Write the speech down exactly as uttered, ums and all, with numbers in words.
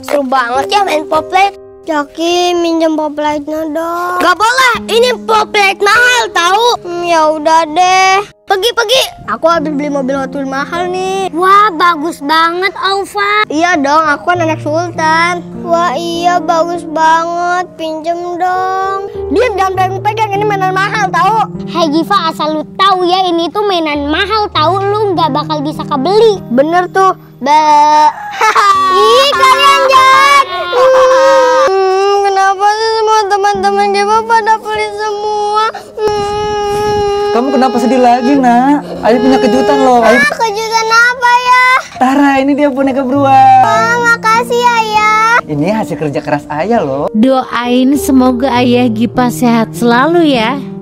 Seru banget ya main Poplite. Jaki minjem Poplite-nya dong. Gak boleh, ini Poplite mahal tahu. Hmm, ya udah deh. Pergi pergi. Aku habis beli mobil Hot Wheels mahal nih. Wah bagus banget Aufa. Iya dong, aku kan anak sultan. Wah iya bagus banget. Pinjem dong. Diam jangan pegang-pegang, ini mainan mahal tahu. Hai Giva, asal lu tahu ya, ini tuh mainan mahal tahu, lu nggak bakal bisa kebeli. Bener tuh. Ba. Ih kalian jahat. Hmm, kenapa sih semua teman-teman Giva pada beli semua? Hmm. Kamu kenapa sedih lagi, Nak? Ayah punya kejutan loh. Ayah... Ah, kejutan apa ya? Tara, ini dia boneka beruang. Ah, makasih ayah. Ini hasil kerja keras ayah loh. Doain semoga ayah Giva sehat selalu ya.